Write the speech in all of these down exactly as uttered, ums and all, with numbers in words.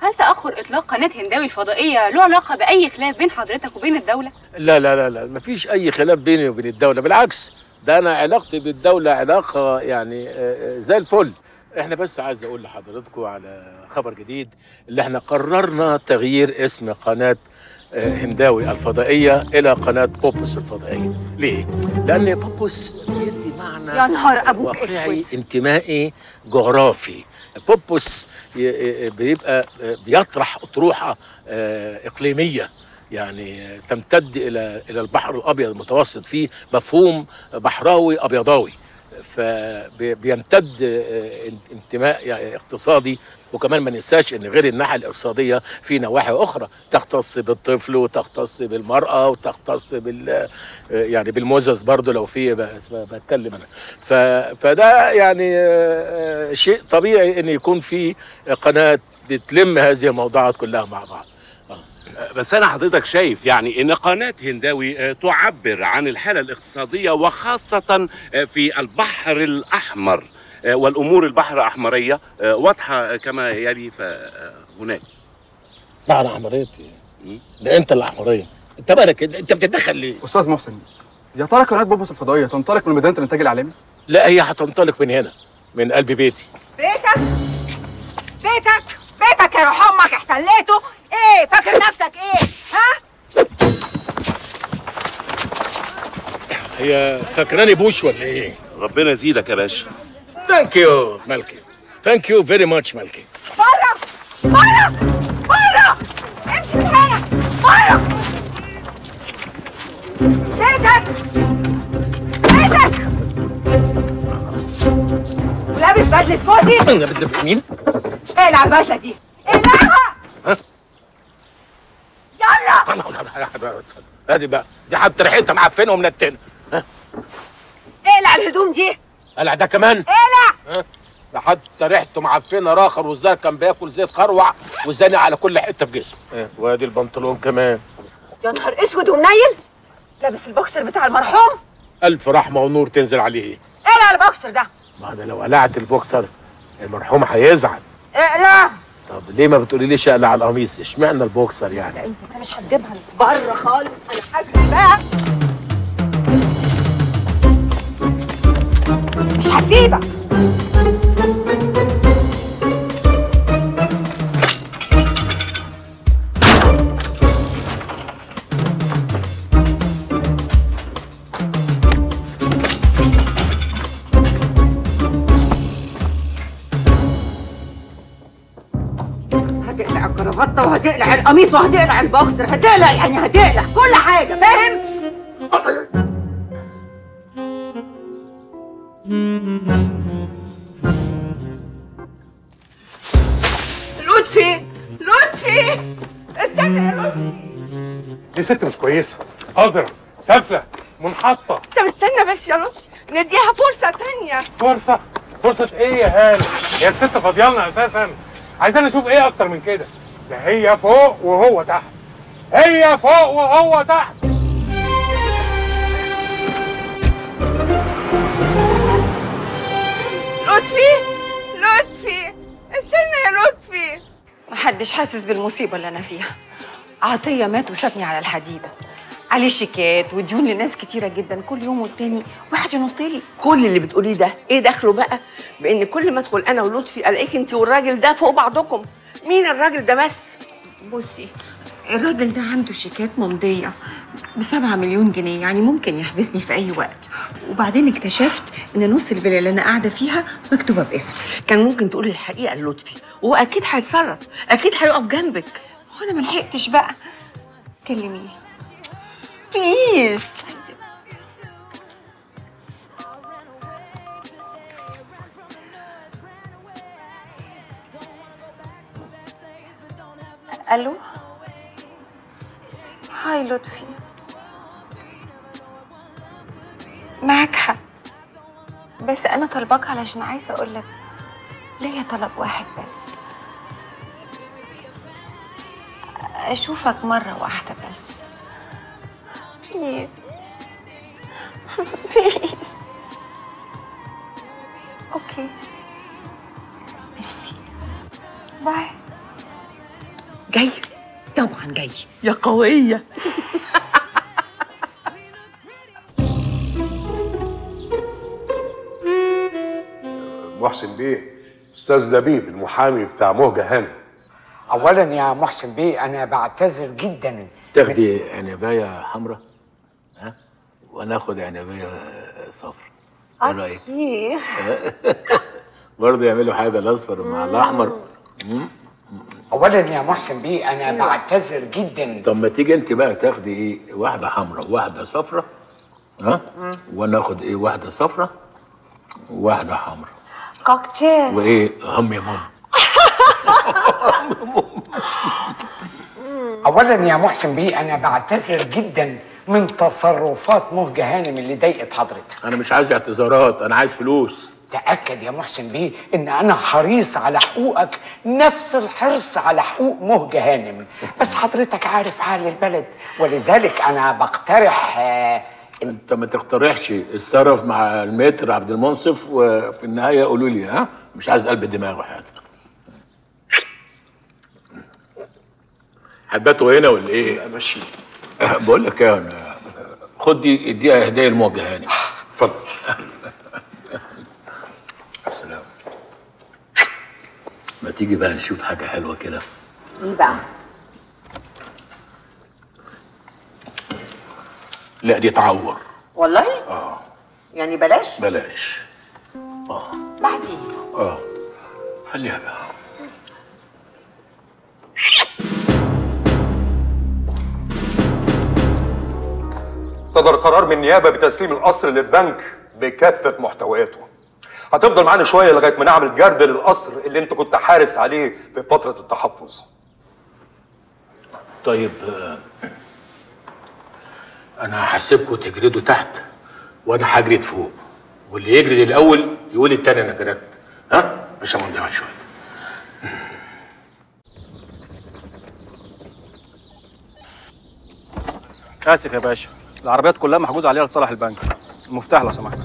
هل تأخر إطلاق قناة هنداوي الفضائية له علاقة بأي خلاف بين حضرتك وبين الدولة؟ لا لا لا لا مفيش أي خلاف بيني وبين الدولة، بالعكس ده أنا علاقتي بالدولة علاقة يعني زي الفل. احنا بس عايز أقول لحضراتكم على خبر جديد، اللي احنا قررنا تغيير اسم قناة هنداوي الفضائية إلى قناة بوبوس الفضائية. ليه؟ لأن بوبوس بيدي معنى يا نهار أبوك واقعي انتمائي جغرافي. بوبوس بيبقى بيطرح أطروحة إقليمية يعني تمتد إلى إلى البحر الأبيض المتوسط، فيه مفهوم بحراوي أبيضاوي، فبيمتد انتماء يعني اقتصادي. وكمان ما ننساش ان غير الناحيه الاقتصاديه في نواحي اخرى تختص بالطفل وتختص بالمراه وتختص بال يعني بالمزز برضه لو في بتكلم انا. فده يعني شيء طبيعي ان يكون في قناه بتلم هذه الموضوعات كلها مع بعض. بس أنا حضرتك شايف يعني إن قناة هنداوي تعبر عن الحالة الاقتصادية وخاصة في البحر الأحمر، والأمور البحر الأحمرية واضحة كما يلي فهناك. بحر أحمرية إيه؟ ده أنت الأحمرية، أنت مالك أنت بتتدخل ليه؟ أستاذ محسن، يا ترى قناة بوبوس الفضائية تنطلق من ميدان الإنتاج العالمي؟ لا، هي هتنطلق من هنا، من قلب بيتي. بيتك؟ بيتك؟ بيتك يا روح أمك احتليته؟ ايه فاكر نفسك ايه؟ ها؟ هي فاكراني بوش ولا ايه؟ ربنا يزيدك يا باشا. ثانك يو مالكي، ثانك يو فيري ماتش مالكي. بره بره بره، امشي من هنا بره. بيتك بيتك ولابس بدلة فوزي. انا بدلة مين؟ اقلع البدلة دي، اقلعها. ها؟ يلا ادي بقى، دي حتى ريحتها معفنه ومنتنه. ها؟ اقلع الهدوم دي. قلع ده كمان؟ اقلع. ها؟ ده حتى ريحته معفنه راخر، والزار كان بياكل زيت خروع وزانق على كل حته في جسمه. ها؟ وادي البنطلون كمان. يا نهار اسود ومنيل، لابس البوكسر بتاع المرحوم. الف رحمه ونور تنزل عليه. اقلع البوكسر ده. ما انا لو قلعت البوكسر المرحوم هيزعل. اقلع. طب ليه ما بتقوليليش اقلع القميص؟ اشمعنى البوكسر يعني؟ انت مش هتجيبها بره خالص، انا هجري بقى. مش هسيبك. هتقلع الكرافته وهتقلع القميص وهتقلع البوكسر، هتقلع يعني هتقلع كل حاجه، فاهم؟ لطفي لطفي استنى يا لطفي. دي ست مش كويسه، قذره، سافله، منحطه. طب استنى بس يا لطفي، نديها فرصه تانيه. فرصه؟ فرصه ايه يا هاني؟ هي الست فاضيالنا اساسا؟ عايزانا نشوف ايه اكتر من كده؟ ده هي فوق وهو تحت، هي فوق وهو تحت. لطفي لطفي استنى يا لطفي. محدش حاسس بالمصيبه اللي انا فيها. عطيه مات وسابني على الحديده، عليه شيكات وديون لناس كتيره جدا، كل يوم والتاني واحد ينط لي. كل اللي بتقوليه ده ايه دخله بقى بان كل ما ادخل انا ولطفي الاقيك انت والراجل ده فوق بعضكم؟ مين الراجل ده بس؟ بصي، الراجل ده عنده شيكات ممضيه بسبعة مليون جنيه، يعني ممكن يحبسني في اي وقت. وبعدين اكتشفت ان نص الفيلا اللي انا قاعده فيها مكتوبه باسمي. كان ممكن تقولي الحقيقه للطفي وهو اكيد هيتصرف، اكيد هيقف جنبك. وانا ما لحقتش بقى. كلميه بليز. الو، هاي لطفي، معاك حق، بس انا طلبك علشان عايزه اقولك ليا طلب واحد بس، اشوفك مره واحده بس. بليز بليز. اوكي ميرسي، باي. جاي؟ طبعا جاي. يا قويه. محسن بيه، استاذ لبيب المحامي بتاع مهجة هانم. اولا يا محسن بيه انا بعتذر جدا. تاخدي عنبايه حمراء ها وناخد عنبايه صفراء. ايه رايك؟ برضه يعملوا حاجه الاصفر مع الاحمر. اولا يا محسن بيه انا بعتذر جدا. طب ما تيجي انت بقى تاخدي ايه؟ واحده حمراء وواحده صفراء ها وناخد ايه؟ واحده صفراء وواحده حمراء. كوكتيل. وايه هم يا ماما؟ اولا يا محسن بيه انا بعتذر جدا من تصرفات مهجة هانم اللي ضايقت حضرتك. انا مش عايز اعتذارات، انا عايز فلوس. تأكد يا محسن بيه ان انا حريص على حقوقك نفس الحرص على حقوق مهجة هانم، بس حضرتك عارف حال البلد ولذلك انا بقترح. آه انت ما تقترحش، اتصرف مع المتر عبد المنصف وفي النهايه قولوا لي. ها مش عايز قلب دماغ وحياتك. هتباتوا هنا ولا ايه؟ لا ماشي. بقول لك ايه، خد دي اديها هديه لموجه هانم. اتفضل. سلام. ما تيجي بقى نشوف حاجه حلوه كده. ايه بقى؟ لا دي تعور. والله؟ اه يعني بلاش؟ بلاش. اه بعدين. اه خليها بقى. صدر قرار من النيابه بتسليم القصر للبنك بكافه محتوياته. هتفضل معانا شويه لغايه ما نعمل جرد للقصر اللي انت كنت حارس عليه في فتره التحفظ. طيب آه، انا هسيبكم تجردوا تحت وانا هجرد فوق، واللي يجرد الاول يقول التاني انا جردت. ها عشان ما نضيعش وقت. اسف يا باشا، العربيات كلها محجوز عليها لصالح البنك. المفتاح لو سمحت.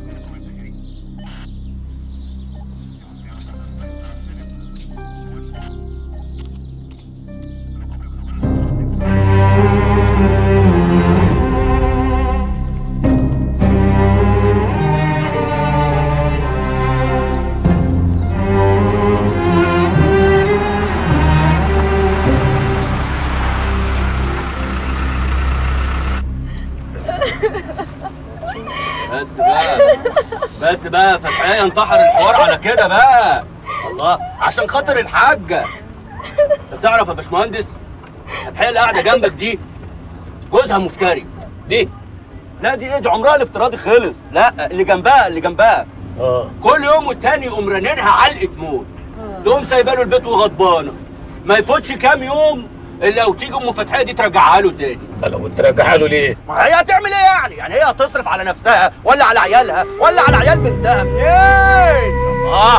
بس بقى بس بقى فتحية انتحر الحوار على كده بقى. الله، عشان خاطر الحاجة. انت تعرف يا باشمهندس فتحية اللي قاعدة جنبك دي جوزها مفتري. دي؟ لا دي ايه، دي عمرها الافتراضي خلص. لا اللي جنبها اللي جنبها اه كل يوم والتاني يقوم رانينها علقة موت. تقوم سايبه له البيت وغضبانة. ما يفوتش كام يوم الا لو تيجي ام فتحية دي ترجعها له تاني. انا وترجعها له ليه؟ ما هي هتعمل ايه يعني؟ يعني هي هتصرف على نفسها ولا على عيالها ولا على عيال بنتها؟ منين؟ اه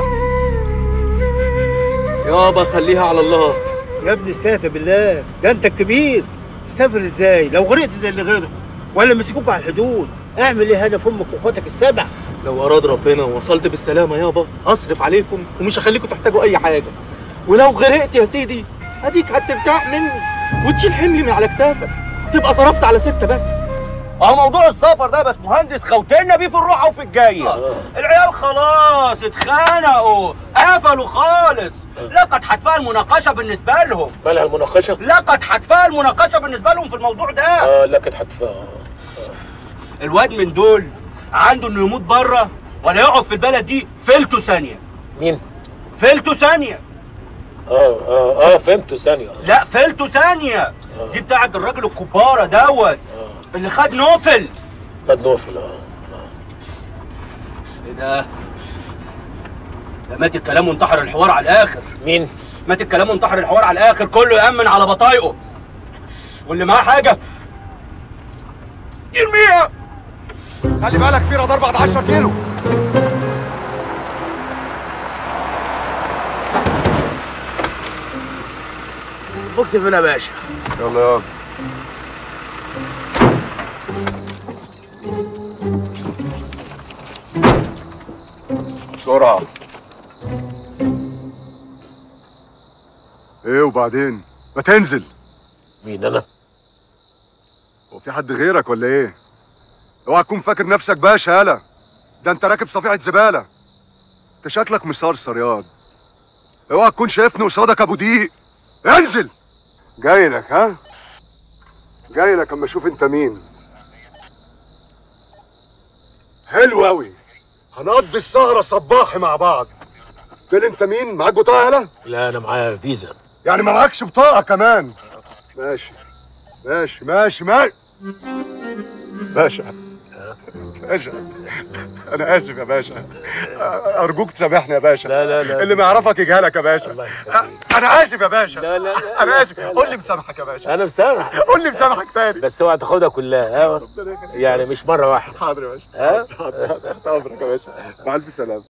يابا خليها على الله. يا ابني استهدى بالله، ده انت الكبير. تسافر ازاي لو غرقت زي اللي غرق ولا مسكوك على الحدود؟ اعمل ايه هنا في امك واخواتك السبع؟ لو اراد ربنا ووصلت بالسلامه يابا هصرف عليكم ومش هخليكم تحتاجوا اي حاجه. ولو غرقت يا سيدي اديك هترتاح مني وتشيل حملي من على كتافك وتبقى صرفت على ستة بس. اه موضوع السفر ده يا باشمهندس خوتنا بيه في الروحه وفي الجايه. العيال خلاص اتخانقوا قفلوا خالص. لقد حتفها المناقشه بالنسبه لهم. مالها المناقشه؟ لقد حتفها المناقشه بالنسبه لهم في الموضوع ده. اه لقد حتفها. الواد من دول عنده انه يموت بره ولا يقعد في البلد دي فلته ثانيه. مين؟ فلته ثانيه. اه اه اه فهمته ثانيه. آه. لا فلته ثانيه. آه. دي بتاعت الراجل الكباره دوت. آه. اللي خد نوفل. خد نوفل اه. اه ايه ده؟ ده مات الكلام وانتحر الحوار على الاخر. مين؟ مات الكلام وانتحر الحوار على الاخر، كله يأمن على بطايقه. واللي معاه حاجه يرميها. خلي بالك في رادار بعد عشرة كيلو. بوكس فين يا باشا؟ يلا يلا. بسرعة. ايه وبعدين؟ ما تنزل. مين انا؟ هو في حد غيرك ولا ايه؟ اوعى تكون فاكر نفسك باشا يالا، ده انت راكب صفيحه زباله. انت شكلك مصرصر ياض. اوعى تكون شايفني قصادك ابو دقيق. انزل. جاي لك ها؟ جاي لك اما اشوف انت مين. حلو قوي، هنقضي السهره صباحي مع بعض. قلت لي انت مين؟ معاك بطاقه يالا؟ لا انا معايا فيزا. يعني ما معكش بطاقه كمان؟ ماشي ماشي ماشي ماشي. باشا باشا انا اسف يا باشا، ارجوك تسامحني يا باشا. لا لا لا اللي ما يعرفك يجهلك يا باشا. الله يخليك. انا اسف يا باشا. لا لا لا انا اسف. قول لي مسامحك يا باشا. انا مسامح. قول لي مسامحك تاني. بس اوعى تاخدها كلها ها، يعني مش مره واحده. حاضر يا باشا. ها؟ حاضر تحت امرك يا باشا. مع الف سلامه.